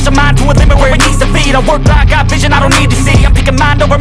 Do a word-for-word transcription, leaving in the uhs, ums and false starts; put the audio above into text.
push a mind to a limit where it needs to be. I work, I got vision, I don't need to see. I'm picking mind over